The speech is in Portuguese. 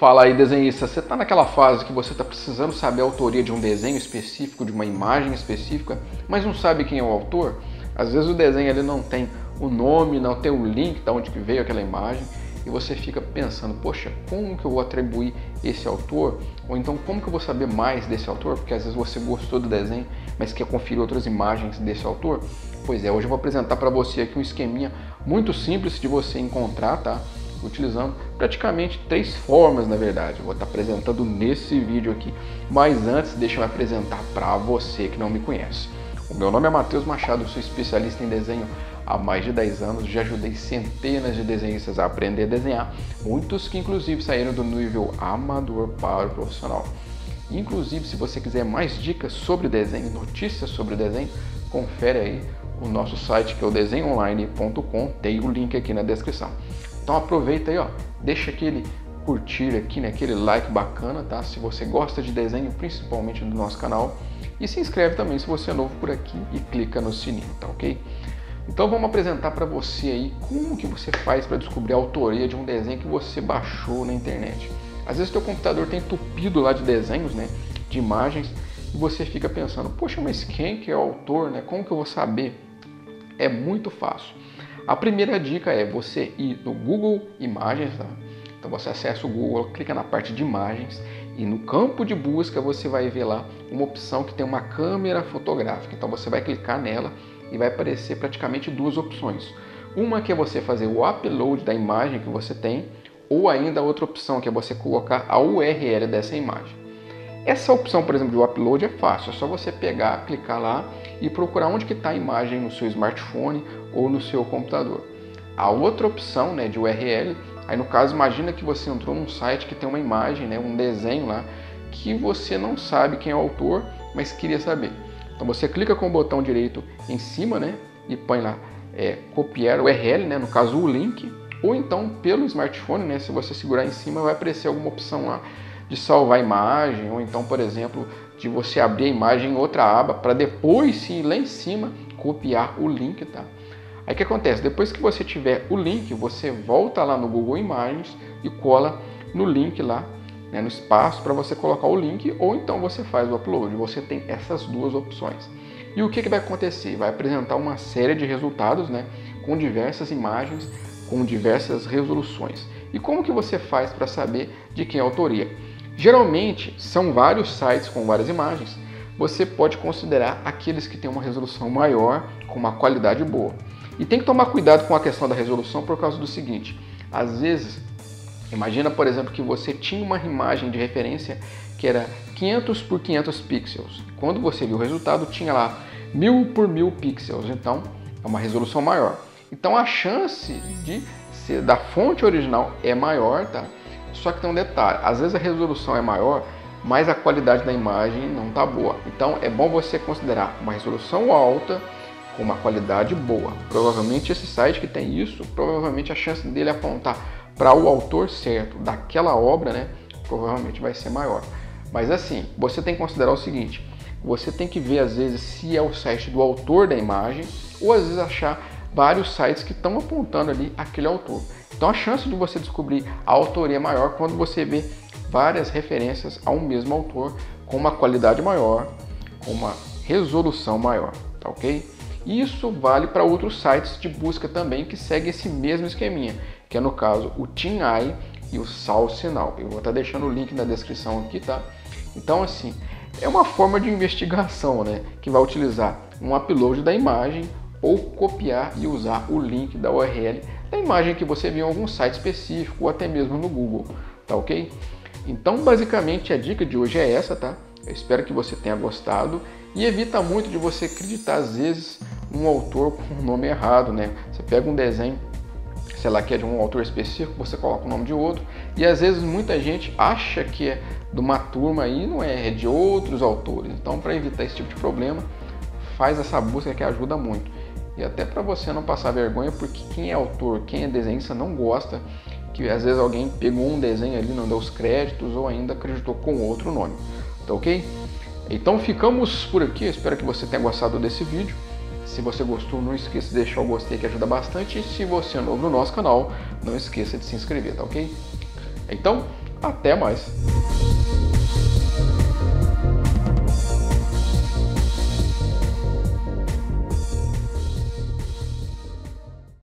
Fala aí, desenhista, você está naquela fase que você está precisando saber a autoria de um desenho específico, de uma imagem específica, mas não sabe quem é o autor? Às vezes o desenho ele não tem o nome, não tem o link de onde que veio aquela imagem, e você fica pensando, poxa, como que eu vou atribuir esse autor? Ou então, como que eu vou saber mais desse autor? Porque às vezes você gostou do desenho, mas quer conferir outras imagens desse autor. Pois é, hoje eu vou apresentar para você aqui um esqueminha muito simples de você encontrar, tá? Utilizando praticamente 3 formas, na verdade. Eu vou estar apresentando nesse vídeo aqui. Mas antes, deixa eu me apresentar para você que não me conhece. O meu nome é Matheus Machado, eu sou especialista em desenho há mais de 10 anos, já ajudei centenas de desenhistas a aprender a desenhar, muitos que inclusive saíram do nível amador para o profissional. Inclusive, se você quiser mais dicas sobre desenho, notícias sobre desenho, confere aí o nosso site que é o desenhoonline.com, tem o link aqui na descrição. Então aproveita aí, ó, deixa aquele curtir aqui, né, aquele like bacana, tá? Se você gosta de desenho, principalmente do nosso canal, e se inscreve também se você é novo por aqui e clica no sininho, tá ok? Então vamos apresentar para você aí como que você faz para descobrir a autoria de um desenho que você baixou na internet. Às vezes teu computador tem entupido lá de desenhos, né, de imagens, e você fica pensando, poxa, mas quem que é o autor, né? Como que eu vou saber? É muito fácil. A primeira dica é você ir no Google Imagens, tá? Então você acessa o Google, clica na parte de imagens e no campo de busca você vai ver lá uma opção que tem uma câmera fotográfica. Então você vai clicar nela e vai aparecer praticamente 2 opções. Uma que é você fazer o upload da imagem que você tem, ou ainda a outra opção que é você colocar a URL dessa imagem. Essa opção, por exemplo, de upload é fácil, é só você pegar, clicar lá e procurar onde que está a imagem no seu smartphone ou no seu computador. A outra opção, né, de URL, aí no caso imagina que você entrou num site que tem uma imagem, né, um desenho lá, que você não sabe quem é o autor, mas queria saber. Então você clica com o botão direito em cima, né, e põe lá copiar URL, né, no caso o link, ou então pelo smartphone, né, se você segurar em cima vai aparecer alguma opção lá de salvar a imagem, ou então, por exemplo, de você abrir a imagem em outra aba para depois sim lá em cima copiar o link, tá? Aí o que acontece? Depois que você tiver o link, você volta lá no Google Imagens e cola no link lá, né, no espaço para você colocar o link, ou então você faz o upload. Você tem essas 2 opções. E o que vai acontecer? Vai apresentar uma série de resultados, né, com diversas imagens, com diversas resoluções. E como que você faz para saber de quem é a autoria? Geralmente são vários sites com várias imagens. Você pode considerar aqueles que têm uma resolução maior, com uma qualidade boa. E tem que tomar cuidado com a questão da resolução por causa do seguinte: às vezes, imagina por exemplo que você tinha uma imagem de referência que era 500 por 500 pixels. Quando você viu o resultado tinha lá 1000 por 1000 pixels, então é uma resolução maior. Então a chance de ser da fonte original é maior, tá? Só que tem um detalhe, às vezes a resolução é maior, mas a qualidade da imagem não está boa. Então é bom você considerar uma resolução alta com uma qualidade boa. Provavelmente esse site que tem isso, provavelmente a chance dele apontar para o autor certo daquela obra, né, provavelmente vai ser maior. Mas assim, você tem que considerar o seguinte, você tem que ver às vezes se é o site do autor da imagem, ou às vezes achar vários sites que estão apontando ali aquele autor. Então a chance de você descobrir a autoria é maior quando você vê várias referências a um mesmo autor com uma qualidade maior, com uma resolução maior, tá ok? Isso vale para outros sites de busca também que seguem esse mesmo esqueminha, que é no caso o TinEye e o SalSinal. Eu vou estar deixando o link na descrição aqui, tá? Então assim, é uma forma de investigação, né, que vai utilizar um upload da imagem ou copiar e usar o link da URL da imagem que você viu em algum site específico ou até mesmo no Google, tá ok? Então basicamente a dica de hoje é essa, tá? Eu espero que você tenha gostado e evita muito de você acreditar às vezes um autor com um nome errado, né? Você pega um desenho, sei lá, que é de um autor específico, você coloca o nome de outro e às vezes muita gente acha que é de uma turma aí, não é, é de outros autores. Então para evitar esse tipo de problema, faz essa busca que ajuda muito. E até para você não passar vergonha, porque quem é autor, quem é desenhista não gosta que às vezes alguém pegou um desenho ali, não deu os créditos ou ainda acreditou com outro nome, tá ok? Então ficamos por aqui, eu espero que você tenha gostado desse vídeo. Se você gostou, não esqueça de deixar o gostei que ajuda bastante. E se você é novo no nosso canal, não esqueça de se inscrever, tá ok? Então, Até mais!